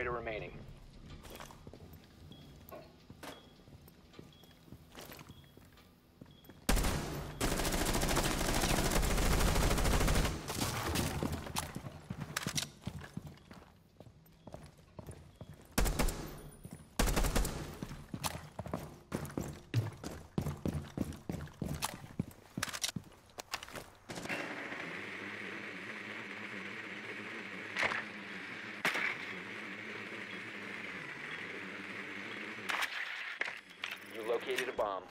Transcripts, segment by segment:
operator remaining. You located a bomb.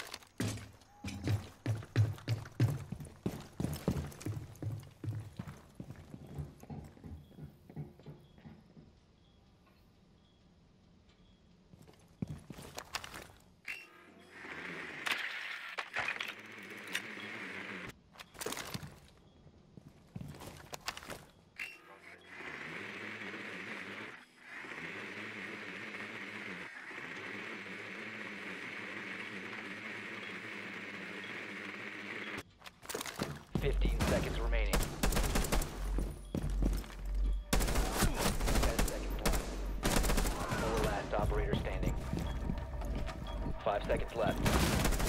Fifteen seconds remaining. 10 seconds left. Four last operator standing. 5 seconds left.